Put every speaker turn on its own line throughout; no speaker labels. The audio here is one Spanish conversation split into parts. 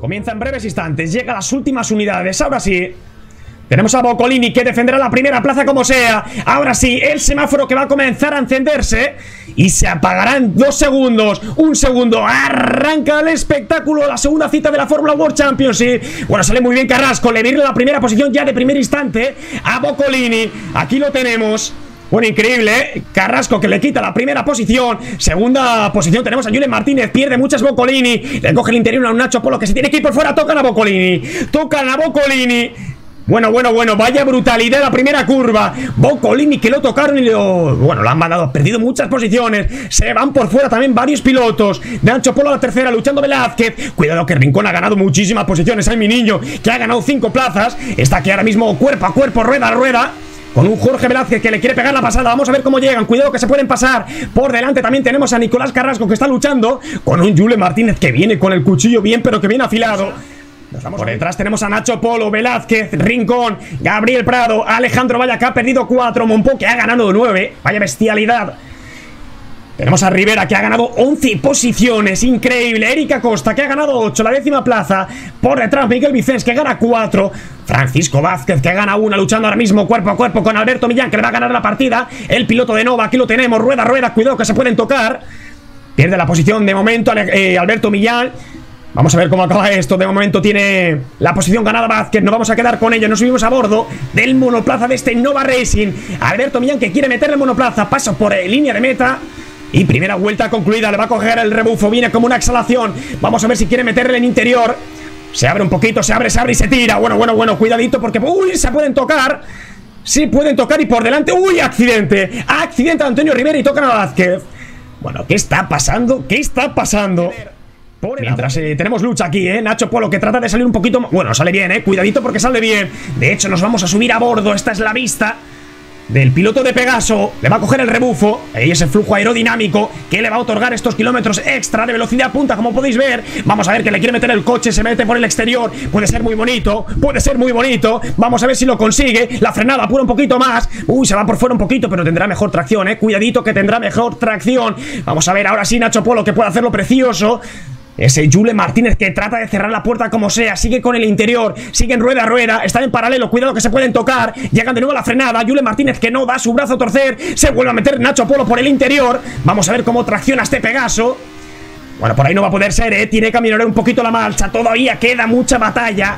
comienza en breves instantes. Llega a las últimas unidades. Ahora sí. Tenemos a Boccolini que defenderá la primera plaza como sea. Ahora sí, el semáforo que va a comenzar a encenderse y se apagará en 2 segundos. 1 segundo, arranca el espectáculo. La segunda cita de la Fórmula World Championship. Bueno, sale muy bien Carrasco, le viene la primera posición ya de primer instante a Boccolini. Aquí lo tenemos. Bueno, increíble, ¿eh? Carrasco que le quita la primera posición. Segunda posición tenemos a Julen Martínez. Pierde muchas Boccolini. Le coge el interior a un Nacho Polo que se tiene que ir por fuera. Tocan a Boccolini. Tocan a Boccolini. Bueno, vaya brutalidad la primera curva. Boccolini que lo tocaron y lo... Bueno, lo han mandado, perdido muchas posiciones. Se van por fuera también varios pilotos. Nacho Polo a la tercera, luchando Velázquez. Cuidado que Rincón ha ganado muchísimas posiciones. Hay mi niño que ha ganado 5 plazas. Está aquí ahora mismo cuerpo a cuerpo, rueda a rueda, con un Jorge Velázquez que le quiere pegar la pasada. Vamos a ver cómo llegan. Cuidado que se pueden pasar. Por delante también tenemos a Nicolás Carrasco que está luchando con un Julen Martínez que viene con el cuchillo bien, pero que viene afilado. Por detrás tenemos a Nacho Polo, Velázquez, Rincón, Gabriel Prado, Alejandro Valla que ha perdido 4, Monpó que ha ganado 9. Vaya bestialidad. Tenemos a Rivera que ha ganado 11 posiciones, increíble. Eric Acosta que ha ganado 8, la 10ª plaza. Por detrás Miguel Vicens que gana 4. Francisco Vázquez que gana 1, luchando ahora mismo cuerpo a cuerpo con Alberto Millán que le va a ganar la partida. El piloto de Nova, aquí lo tenemos, rueda a rueda, cuidado que se pueden tocar. Pierde la posición de momento Alberto Millán. Vamos a ver cómo acaba esto. De momento tiene la posición ganada Vázquez. Nos vamos a quedar con ello. Nos subimos a bordo del monoplaza de este Nova Racing. Alberto Millán que quiere meterle monoplaza. Pasa por línea de meta. Y primera vuelta concluida. Le va a coger el rebufo. Viene como una exhalación. Vamos a ver si quiere meterle en interior. Se abre un poquito. Se abre y se tira. Bueno. Cuidadito porque... Uy, se pueden tocar. Sí, pueden tocar y por delante... Uy, accidente. Accidente de Antonio Rivera y tocan a Vázquez. Bueno, ¿qué está pasando? ¿Qué está pasando? Mientras tenemos lucha aquí, Nacho Polo que trata de salir un poquito... Bueno, sale bien, cuidadito porque sale bien. De hecho, nos vamos a subir a bordo. Esta es la vista del piloto de Pegaso. Le va a coger el rebufo. Ahí ese flujo aerodinámico que le va a otorgar estos kilómetros extra de velocidad punta, como podéis ver. Vamos a ver que le quiere meter el coche. Se mete por el exterior. Puede ser muy bonito. Vamos a ver si lo consigue. La frenada apura un poquito más. Uy, se va por fuera un poquito, pero tendrá mejor tracción, Cuidadito que tendrá mejor tracción. Vamos a ver ahora sí Nacho Polo que puede hacerlo precioso. Ese Julen Martínez que trata de cerrar la puerta como sea. Sigue con el interior, sigue en rueda a rueda. Están en paralelo, cuidado que se pueden tocar. Llegan de nuevo a la frenada, Julen Martínez que no da su brazo a torcer. Se vuelve a meter Nacho Polo por el interior. Vamos a ver cómo tracciona este Pegaso. Bueno, por ahí no va a poder ser, tiene que aminorar un poquito la marcha. Todavía queda mucha batalla.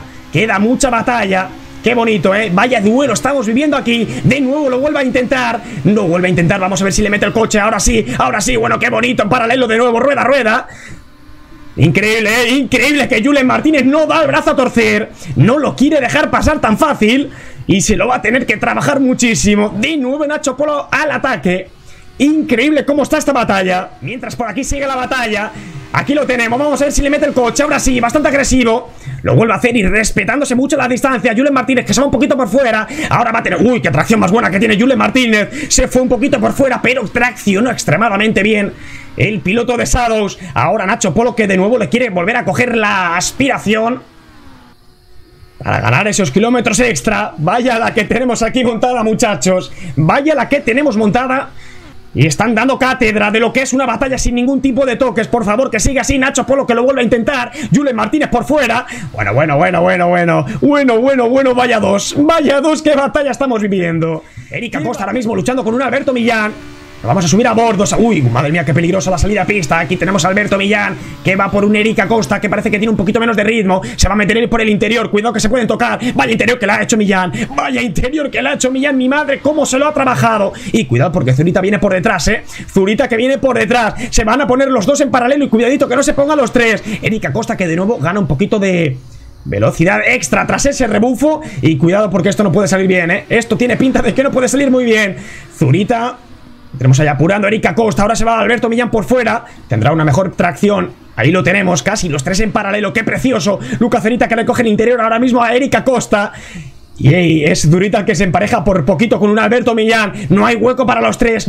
Qué bonito, vaya duelo estamos viviendo aquí. De nuevo lo vuelve a intentar. No vuelve a intentar, vamos a ver si le mete el coche. Ahora sí, bueno, qué bonito. En paralelo de nuevo, rueda a rueda. Increíble, increíble que Julen Martínez no da el brazo a torcer. No lo quiere dejar pasar tan fácil. Y se lo va a tener que trabajar muchísimo. De nuevo Nacho Polo al ataque. Increíble cómo está esta batalla. Mientras por aquí sigue la batalla. Aquí lo tenemos, vamos a ver si le mete el coche. Ahora sí, bastante agresivo. Lo vuelve a hacer y respetándose mucho la distancia. Julen Martínez que se va un poquito por fuera. Ahora va a tener... Uy, qué tracción más buena que tiene Julen Martínez. Se fue un poquito por fuera, pero traccionó extremadamente bien el piloto de Shadows. Ahora Nacho Polo que de nuevo le quiere volver a coger la aspiración para ganar esos kilómetros extra. Vaya la que tenemos aquí montada, muchachos. Vaya la que tenemos montada. Y están dando cátedra de lo que es una batalla sin ningún tipo de toques. Por favor, que siga así. Nacho Polo que lo vuelve a intentar. Julen Martínez por fuera. Bueno. Vaya dos, qué batalla estamos viviendo. Eric Acosta ahora mismo luchando con un Alberto Millán. Vamos a subir a bordo. Uy, madre mía, qué peligrosa la salida a pista. Aquí tenemos a Alberto Millán que va por un Eric Acosta que parece que tiene un poquito menos de ritmo. Se va a meter él por el interior. Cuidado que se pueden tocar. Vaya interior que le ha hecho Millán. Mi madre, cómo se lo ha trabajado. Y cuidado porque Zurita viene por detrás, Zurita que viene por detrás. Se van a poner los dos en paralelo y cuidadito que no se pongan los tres. Eric Acosta que de nuevo gana un poquito de velocidad extra tras ese rebufo. Y cuidado porque esto no puede salir bien, Esto tiene pinta de que no puede salir muy bien. Zurita... Tenemos allá apurando a Eric Acosta. Ahora se va Alberto Millán por fuera. Tendrá una mejor tracción. Ahí lo tenemos, casi los tres en paralelo. ¡Qué precioso! Lucas Zurita que le coge el interior ahora mismo a Eric Acosta. Y es Zurita que se empareja por poquito con un Alberto Millán. No hay hueco para los tres.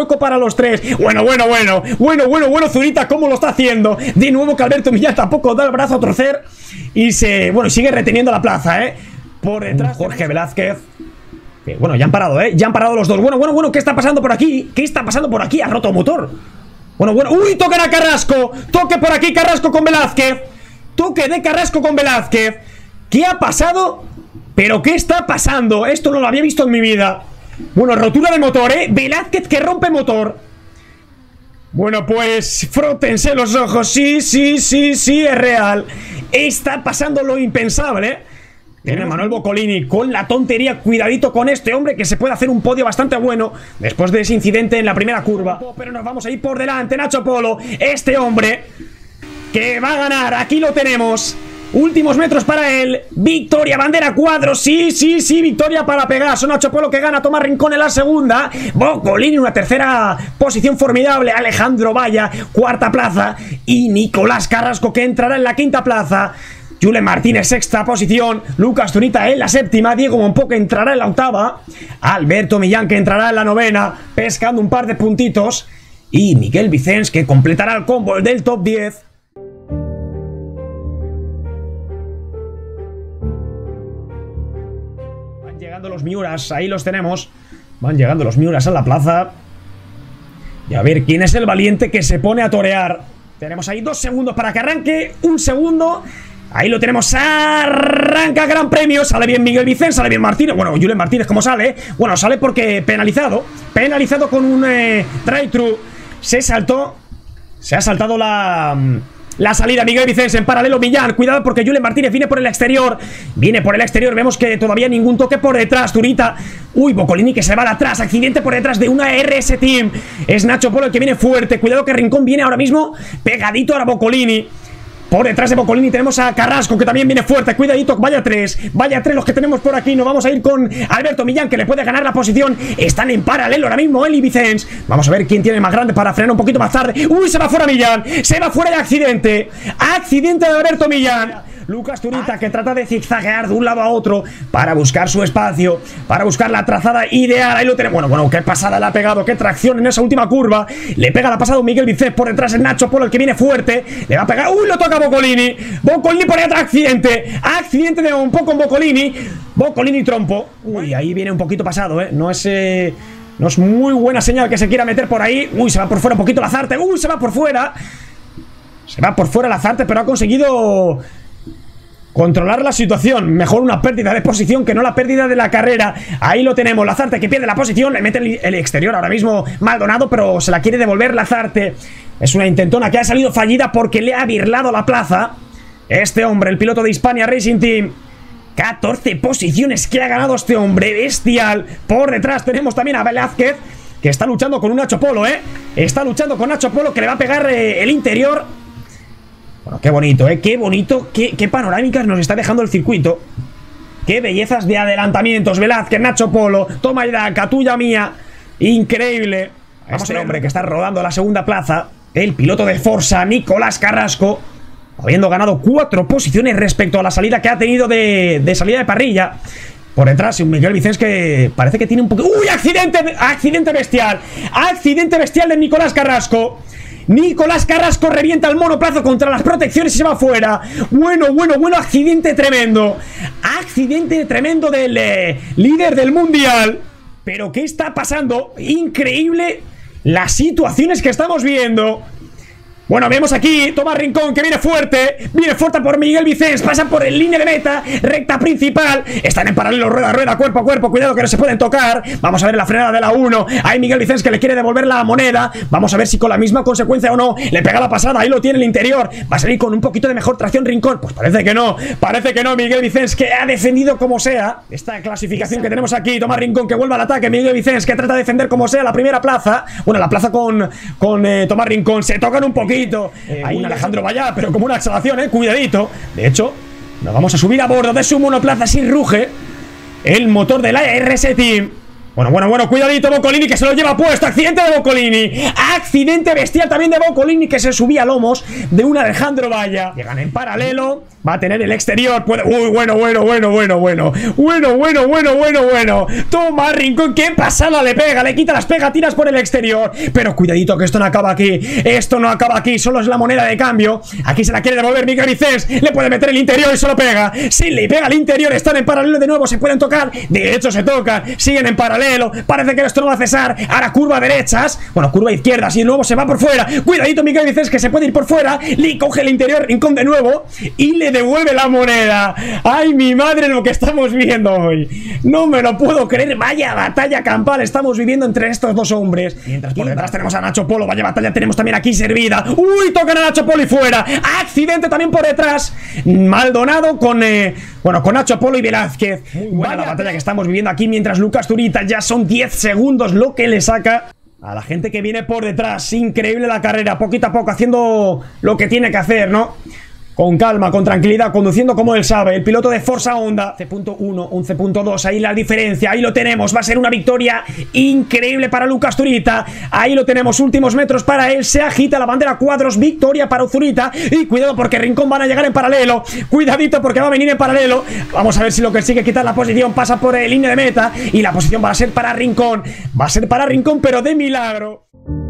Bueno, Zurita, ¿cómo lo está haciendo? De nuevo que Alberto Millán tampoco da el brazo a torcer. Y sigue reteniendo la plaza, Por detrás Jorge Velázquez. Bueno, ya han parado, ya han parado los dos. Bueno, ¿qué está pasando por aquí? Ha roto motor. Uy, tocan a Carrasco. Toque por aquí Carrasco con Velázquez. Toque de Carrasco con Velázquez. ¿Qué ha pasado? ¿Pero qué está pasando? Esto no lo había visto en mi vida. Bueno, rotura de motor, Velázquez que rompe motor. Bueno, pues frótense los ojos. Sí, es real. Está pasando lo impensable, Tiene Manuel Boccolini con la tontería. Cuidadito con este hombre, que se puede hacer un podio bastante bueno después de ese incidente en la primera curva. Pero nos vamos a ir por delante, Nacho Polo. Este hombre que va a ganar, aquí lo tenemos. Últimos metros para él. Victoria, bandera cuadro. Sí, victoria para Pegaso. Nacho Polo que gana. Tomás Rincón en la segunda. Boccolini en una tercera posición formidable. Alejandro Valla, cuarta plaza. Y Nicolás Carrasco que entrará en la quinta plaza. Julen Martínez, sexta posición. Lucas Zurita en la séptima. Diego Monpó que entrará en la octava. Alberto Millán que entrará en la novena, pescando un par de puntitos. Y Miguel Vicens que completará el combo del top 10. Llegando los Miuras, ahí los tenemos. Van llegando los Miuras a la plaza. Y a ver quién es el valiente que se pone a torear. Tenemos ahí 2 segundos para que arranque. 1 segundo. Ahí lo tenemos. Arranca Gran Premio. Sale bien Miguel Vicens, sale bien Martínez. Bueno, Julen Martínez, ¿cómo sale? Bueno, sale porque penalizado. Penalizado con un drive-thru. Se ha saltado la salida. Miguel Vicens en paralelo. Millán, cuidado porque Julen Martínez viene por el exterior. Vemos que todavía ningún toque por detrás. Zurita. Uy, Boccolini que se va de atrás. Accidente por detrás de una RS Team. Es Nacho Polo el que viene fuerte. Cuidado que Rincón viene ahora mismo pegadito a Boccolini. Por detrás de Boccolini tenemos a Carrasco que también viene fuerte. Cuidadito, vaya tres los que tenemos por aquí. Nos vamos a ir con Alberto Millán que le puede ganar la posición. Están en paralelo ahora mismo él y Vicens. Vamos a ver quién tiene más grande para frenar un poquito más tarde. Uy, se va fuera Millán. Se va fuera de accidente. Accidente de Alberto Millán. Lucas Zurita que trata de zigzaguear de un lado a otro para buscar su espacio, para buscar la trazada ideal. Ahí lo tenemos. Bueno, qué pasada le ha pegado, qué tracción en esa última curva. Le pega la pasada Miguel Vicens, por detrás el Nacho Polo el que viene fuerte. Le va a pegar. Uy, lo toca Boccolini. Boccolini por ahí atrás, accidente de un poco con Boccolini trompo. Uy, ahí viene un poquito pasado, no es muy buena señal que se quiera meter por ahí. Uy, se va por fuera un poquito Lazarte. Uy, se va por fuera Lazarte, pero ha conseguido controlar la situación. Mejor una pérdida de posición que no la pérdida de la carrera. Ahí lo tenemos, Lazarte que pierde la posición. Le mete el exterior ahora mismo Maldonado, pero se la quiere devolver Lazarte. Es una intentona que ha salido fallida porque le ha birlado la plaza este hombre, el piloto de Hispania Racing Team. 14 posiciones que ha ganado este hombre, bestial. Por detrás tenemos también a Velázquez que está luchando con un Nacho Polo, Está luchando con Nacho Polo que le va a pegar el interior. Bueno, qué bonito, qué bonito, qué panorámicas nos está dejando el circuito. Qué bellezas de adelantamientos. Velázquez, Nacho Polo, toma ya, tuya mía. Increíble. Vamos al hombre que está rodando la segunda plaza. El piloto de Forza, Nicolás Carrasco, habiendo ganado 4 posiciones respecto a la salida que ha tenido de salida de parrilla. Por detrás, un Miguel Vicens que parece que tiene un poco... ¡Uy! Accidente bestial. Accidente bestial de Nicolás Carrasco. Nicolás Carrasco revienta el monoplazo contra las protecciones y se va fuera. Bueno, accidente tremendo. Accidente tremendo del líder del mundial. Pero ¿qué está pasando? Increíble las situaciones que estamos viendo. Bueno, vemos aquí Tomás Rincón que viene fuerte por Miguel Vicens, pasa por el línea de meta, recta principal, están en paralelo, rueda, cuerpo a cuerpo, cuidado que no se pueden tocar. Vamos a ver la frenada de la 1, hay Miguel Vicens que le quiere devolver la moneda, vamos a ver si con la misma consecuencia o no, le pega la pasada, ahí lo tiene el interior, va a salir con un poquito de mejor tracción Rincón, pues parece que no, Miguel Vicens que ha defendido como sea, esta clasificación que tenemos aquí, Tomás Rincón que vuelve al ataque, Miguel Vicens que trata de defender como sea la primera plaza, bueno, la plaza con Tomás Rincón, se tocan un poquito. Hay un Alejandro Valla, pero como una exhalación, cuidadito. De hecho, nos vamos a subir a bordo de su monoplaza sin ruge el motor de la RS Team. Bueno, cuidadito Boccolini que se lo lleva puesto. Accidente de Boccolini. Accidente bestial también de Boccolini que se subía a lomos de un Alejandro Valla. Llegan en paralelo. Va a tener el exterior. Uy, bueno. Tomás Rincón, qué pasada le pega. Le quita las pegatinas por el exterior. Pero cuidadito que esto no acaba aquí. Solo es la moneda de cambio. Aquí se la quiere devolver Miguel Vicens. Le puede meter el interior y se lo pega. Si le pega al interior, están en paralelo de nuevo. Se pueden tocar. De hecho, se tocan. Siguen en paralelo. paralelo. Parece que esto no va a cesar. Ahora curva derechas. Bueno, curva izquierdas y de nuevo se va por fuera. Cuidadito, Miguel Vicens, que se puede ir por fuera. Le coge el interior, Rincón de nuevo y le devuelve la moneda. ¡Ay, mi madre, lo que estamos viendo hoy! No me lo puedo creer. Vaya batalla campal estamos viviendo entre estos dos hombres. Mientras por detrás tenemos a Nacho Polo. Vaya batalla tenemos también aquí servida. ¡Uy! Tocan a Nacho Polo y fuera. Accidente también por detrás. Maldonado con... bueno, con Nacho Polo y Velázquez. Muy buena la batalla que estamos viviendo aquí mientras Lucas Zurita ya son 10 segundos lo que le saca a la gente que viene por detrás. Increíble la carrera, poquito a poco, haciendo lo que tiene que hacer, ¿no? Con calma, con tranquilidad, conduciendo como él sabe. El piloto de Forza Honda, 11.1, 11.2, ahí la diferencia, ahí lo tenemos. Va a ser una victoria increíble para Lucas Zurita. Ahí lo tenemos, últimos metros para él. Se agita la bandera cuadros, victoria para Zurita. Y cuidado porque Rincón van a llegar en paralelo. Cuidadito porque va a venir en paralelo. Vamos a ver si lo consigue quitar la posición. Pasa por línea de meta y la posición va a ser para Rincón. Va a ser para Rincón, pero de milagro.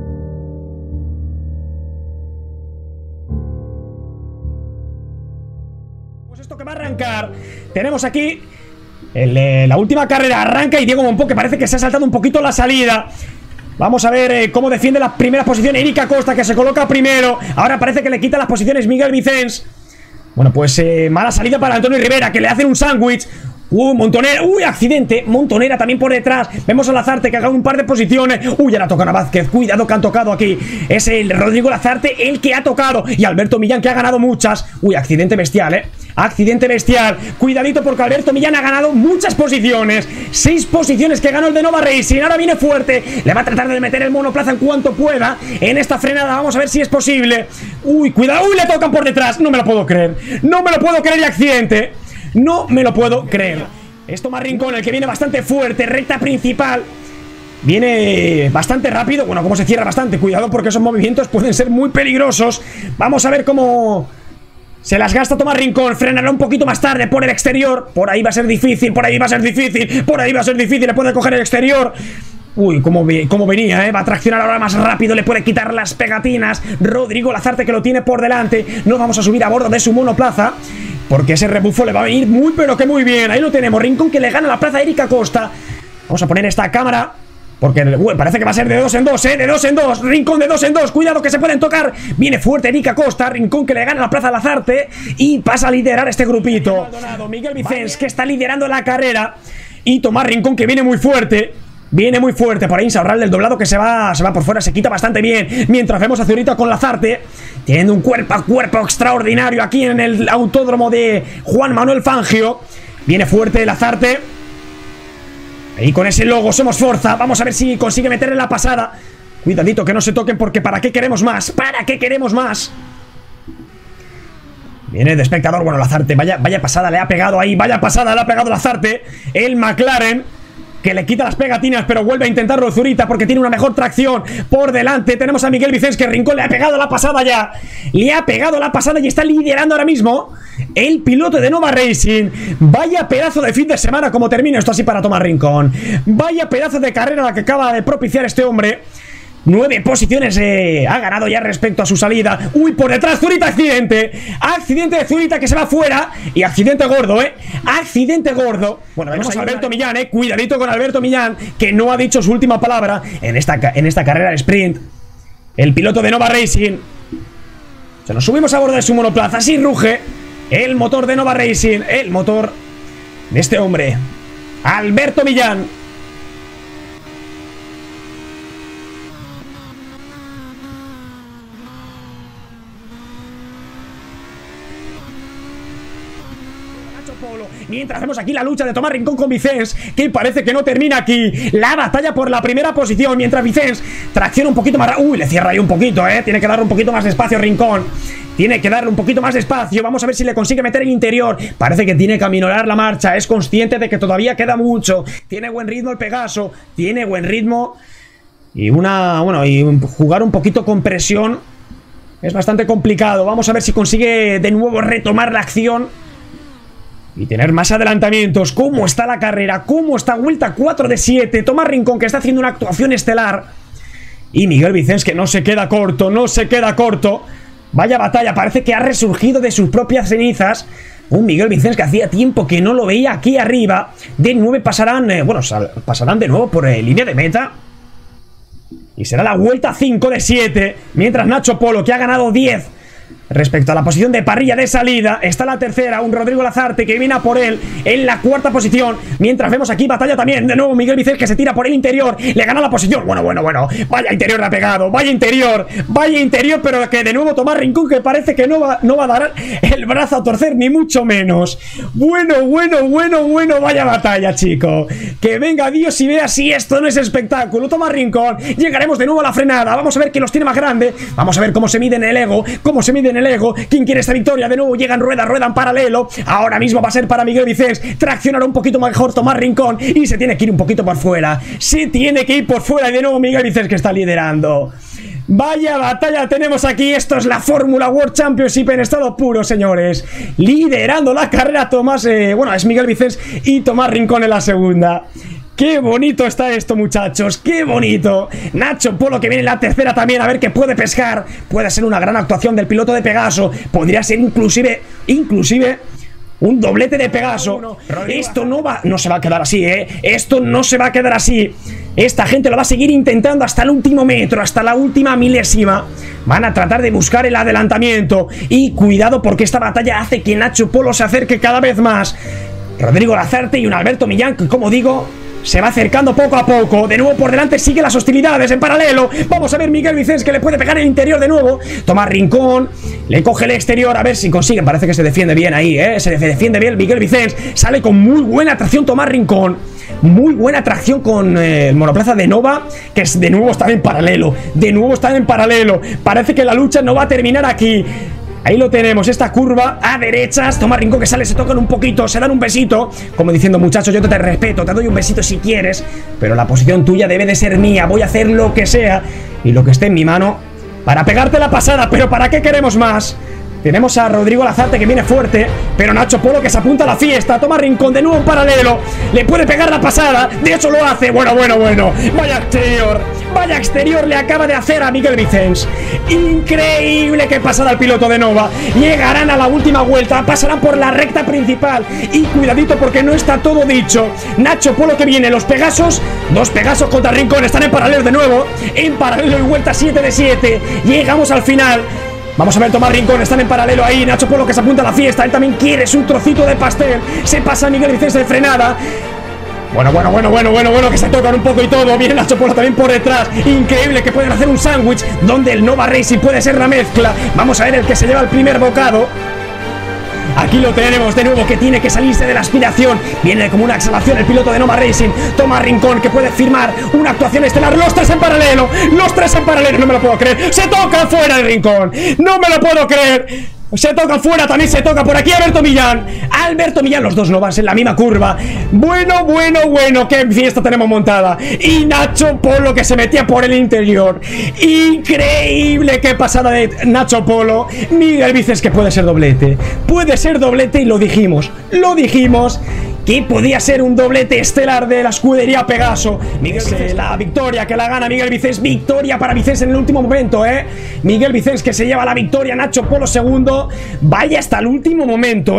Esto que va a arrancar, tenemos aquí la última carrera, arranca y Diego Monpó, que parece que se ha saltado un poquito la salida. Vamos a ver cómo defiende la primera posición Eric Acosta, que se coloca primero. Ahora parece que le quita las posiciones Miguel Vicens. Bueno, pues mala salida para Antonio Rivera, que le hacen un sándwich. Montonera, accidente. Montonera también por detrás. Vemos a Lazarte que haga un par de posiciones. Ya la tocan a Vázquez. Cuidado que han tocado aquí. Es el Rodrigo Lazarte el que ha tocado. Y Alberto Millán que ha ganado muchas. Accidente bestial, accidente bestial. Cuidadito porque Alberto Millán ha ganado muchas posiciones. 6 posiciones que ganó el de Nova Racing. Ahora viene fuerte. Le va a tratar de meter el monoplaza en cuanto pueda en esta frenada. Vamos a ver si es posible. Cuidado. Le tocan por detrás. No me lo puedo creer. No me lo puedo creer y accidente. No me lo puedo creer. Es Tomás Rincón el que viene bastante fuerte. Recta principal. Viene bastante rápido. Bueno, como se cierra bastante. Cuidado porque esos movimientos pueden ser muy peligrosos. Vamos a ver cómo se las gasta Tomás Rincón. Frenará un poquito más tarde por el exterior. Por ahí va a ser difícil. Por ahí va a ser difícil. Por ahí va a ser difícil. Le puede coger el exterior. Cómo venía, va a traccionar ahora más rápido. Le puede quitar las pegatinas. Rodrigo Lazarte que lo tiene por delante. No vamos a subir a bordo de su monoplaza porque ese rebufo le va a venir pero que muy bien. Ahí lo tenemos, Rincón que le gana la plaza a Eric Acosta. Vamos a poner esta cámara porque parece que va a ser de 2 en 2, de 2 en 2. Rincón de 2 en 2, cuidado que se pueden tocar. Viene fuerte Eric Acosta, Rincón que le gana la plaza a Lazarte y pasa a liderar este grupito. Miguel Vicens que está liderando la carrera y Tomás Rincón que viene muy fuerte. Viene muy fuerte por ahí Insaurral del doblado que se va por fuera, se quita bastante bien. Mientras vemos a Zurita con Lazarte teniendo un cuerpo a cuerpo extraordinario aquí en el autódromo de Juan Manuel Fangio. Viene fuerte Lazarte. Ahí con ese logo, somos Forza. Vamos a ver si consigue meterle la pasada. Cuidadito que no se toquen porque ¿para qué queremos más? ¿Para qué queremos más? Viene de espectador, bueno, Lazarte, vaya pasada le ha pegado ahí. Vaya pasada le ha pegado Lazarte. El McLaren que le quita las pegatinas, pero vuelve a intentarlo Zurita porque tiene una mejor tracción por delante. Tenemos a Miguel Vicens que Rincón le ha pegado la pasada ya. Le ha pegado la pasada y está liderando ahora mismo el piloto de Nova Racing. Vaya pedazo de fin de semana como termina esto así para Tomás Rincón. Vaya pedazo de carrera la que acaba de propiciar este hombre. 9 posiciones ha ganado ya respecto a su salida. Por detrás Zurita, accidente. Accidente de Zurita que se va fuera. Y accidente gordo, accidente gordo. Bueno, vemos a Alberto Millán, cuidadito con Alberto Millán, que no ha dicho su última palabra en esta carrera de sprint. El piloto de Nova Racing. Se nos subimos a bordo de su monoplaza. Así ruge el motor de Nova Racing. El motor de este hombre, Alberto Millán. Mientras hacemos aquí la lucha de Tomás Rincón con Vicens, que parece que no termina aquí. La batalla por la primera posición, mientras Vicens tracciona un poquito más. Le cierra ahí un poquito, tiene que darle un poquito más de espacio Rincón. Tiene que darle un poquito más de espacio. Vamos a ver si le consigue meter el interior. Parece que tiene que aminorar la marcha. Es consciente de que todavía queda mucho. Tiene buen ritmo el Pegaso. Tiene buen ritmo. Y jugar un poquito con presión es bastante complicado. Vamos a ver si consigue de nuevo retomar la acción y tener más adelantamientos. ¿Cómo está la carrera? ¿Cómo está? Vuelta 4 de 7. Tomás Rincón que está haciendo una actuación estelar. Y Miguel Vicens que no se queda corto. No se queda corto. Vaya batalla. Parece que ha resurgido de sus propias cenizas. Un Miguel Vicens que hacía tiempo que no lo veía aquí arriba. De 9 pasarán, pasarán de nuevo por línea de meta. Y será la vuelta 5 de 7. Mientras Nacho Polo, que ha ganado 10 respecto a la posición de parrilla de salida, está la tercera, un Rodrigo Lazarte que viene a por él en la cuarta posición. Mientras vemos aquí batalla también, de nuevo Miguel Vicens que se tira por el interior, le gana la posición. Bueno, vaya interior le ha pegado, vaya interior, pero que de nuevo Tomás Rincón, que parece que no va a dar el brazo a torcer, ni mucho menos. Bueno, vaya batalla, chico. Que venga Dios y vea si esto no es espectáculo. Tomás Rincón, llegaremos de nuevo a la frenada, vamos a ver quién los tiene más grande, vamos a ver cómo se mide en el ego, quién quiere esta victoria. De nuevo llegan rueda en paralelo. Ahora mismo va a ser para Miguel Vicens. Traccionará un poquito mejor Tomás Rincón y se tiene que ir un poquito por fuera. Y de nuevo Miguel Vicens que está liderando. Vaya batalla tenemos aquí. Esto es la Fórmula World Championship en estado puro, señores. Liderando la carrera Tomás, es Miguel Vicens y Tomás Rincón en la segunda. ¡Qué bonito está esto, muchachos! ¡Qué bonito! Nacho Polo que viene en la tercera también, a ver qué puede pescar. Puede ser una gran actuación del piloto de Pegaso. Podría ser inclusive un doblete de Pegaso. Esto no se va a quedar así, Esto no se va a quedar así. Esta gente lo va a seguir intentando hasta el último metro, hasta la última milésima. Van a tratar de buscar el adelantamiento. Y cuidado porque esta batalla hace que Nacho Polo se acerque cada vez más. Rodrigo Lazarte y un Alberto Millán que, como digo, se va acercando poco a poco. De nuevo por delante sigue las hostilidades en paralelo. Vamos a ver Miguel Vicens que le puede pegar el interior de nuevo. Tomás Rincón le coge el exterior a ver si consigue. Parece que se defiende bien ahí, se defiende bien Miguel Vicens. Sale con muy buena tracción Tomás Rincón. Muy buena tracción con el monoplaza de Nova, que de nuevo está en paralelo. Parece que la lucha no va a terminar aquí. Ahí lo tenemos, esta curva a derechas. Tomás Rincón que sale, se tocan un poquito, se dan un besito, como diciendo, muchachos, yo te respeto, te doy un besito si quieres, pero la posición tuya debe de ser mía. Voy a hacer lo que sea y lo que esté en mi mano para pegarte la pasada. Pero ¿para qué queremos más? Tenemos a Rodrigo Lazarte que viene fuerte, pero Nacho Polo que se apunta a la fiesta. Tomás Rincón de nuevo en paralelo, le puede pegar la pasada, de hecho lo hace. Bueno, vaya exterior le acaba de hacer a Miguel Vicens. Increíble que pasada al piloto de Nova. Llegarán a la última vuelta, pasarán por la recta principal. Y cuidadito porque no está todo dicho. Nacho Polo que viene, los Pegasos, dos Pegasos contra Rincón, están en paralelo de nuevo. En paralelo y vuelta 7 de 7. Llegamos al final. Vamos a ver Tomás Rincón, están en paralelo ahí. Nacho Polo que se apunta a la fiesta, él también quiere su trocito de pastel. Se pasa a Miguel Vicens de frenada. Bueno, que se tocan un poco y todo. Viene Nacho Polo también por detrás. Increíble que pueden hacer un sándwich donde el Nova Racing puede ser la mezcla. Vamos a ver el que se lleva el primer bocado. Aquí lo tenemos de nuevo, que tiene que salirse de la aspiración. Viene como una exhalación el piloto de Nova Racing. Tomás Rincón que puede firmar una actuación estelar. Los tres en paralelo, no me lo puedo creer. Se toca fuera de Rincón, no me lo puedo creer. Se toca fuera, también se toca por aquí Alberto Millán, los dos Novas en la misma curva. Bueno, qué fiesta tenemos montada. Y Nacho Polo que se metía por el interior. Increíble, qué pasada de Nacho Polo. Miguel Vicens que puede ser doblete y lo dijimos que podía ser un doblete estelar de la escudería Pegaso. Miguel Vicens, la victoria que la gana Miguel Vicens. Victoria para Vicens en el último momento, Miguel Vicens que se lleva la victoria. Nacho Polo segundo. Vaya hasta el último momento,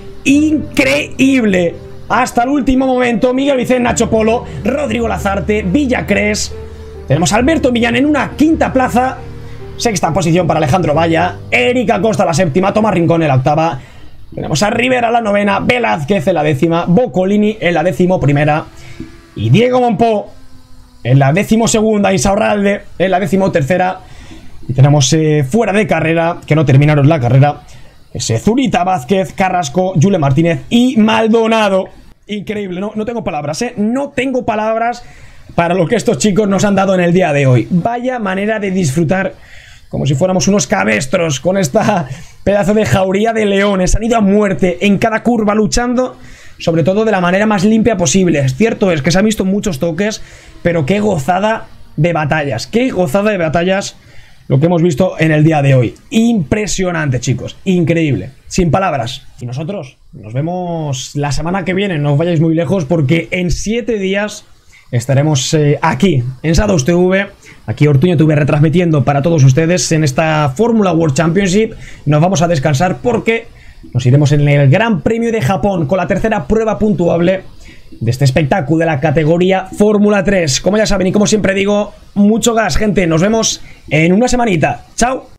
increíble. Hasta el último momento. Miguel Vicens, Nacho Polo, Rodrigo Lazarte, Villacrés. Tenemos a Alberto Millán en una quinta plaza. Sexta posición para Alejandro Valla. Eric Acosta la séptima. Tomás Rincón en la octava. Tenemos a Rivera la novena, Velázquez en la décima, Boccolini en la 11ª y Diego Monpó en la 12ª, Insaurralde en la 13ª. Y tenemos fuera de carrera, que no terminaron la carrera, ese Zurita, Vázquez, Carrasco, Jule Martínez y Maldonado. Increíble, no tengo palabras, no tengo palabras para lo que estos chicos nos han dado en el día de hoy. Vaya manera de disfrutar, como si fuéramos unos cabestros con esta pedazo de jauría de leones. Han ido a muerte en cada curva luchando, sobre todo de la manera más limpia posible. Es cierto, es que se han visto muchos toques, pero qué gozada de batallas. Qué gozada de batallas lo que hemos visto en el día de hoy. Impresionante, chicos. Increíble. Sin palabras. Y nosotros nos vemos la semana que viene. No os vayáis muy lejos porque en 7 días estaremos aquí en Shadows TV, aquí Ortuño TV retransmitiendo para todos ustedes en esta Fórmula World Championship. Nos vamos a descansar porque nos iremos en el Gran Premio de Japón con la tercera prueba puntuable de este espectáculo de la categoría Fórmula 3. Como ya saben y como siempre digo, mucho gas, gente. Nos vemos en una semanita. Chao.